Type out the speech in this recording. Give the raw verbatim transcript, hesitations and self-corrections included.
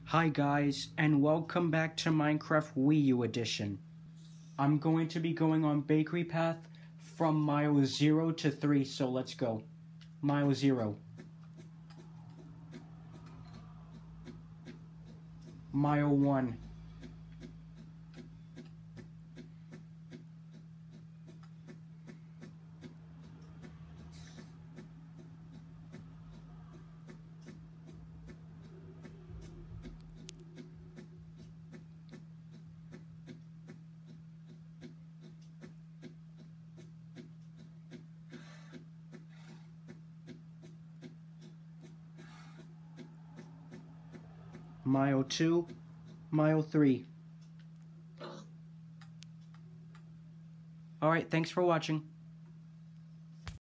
Hi guys, and welcome back to Minecraft Wii U Edition. I'm going to be going on Bakery Path from mile zero to three, so let's go. Mile zero. Mile one. Mile two, mile three. Alright, thanks for watching.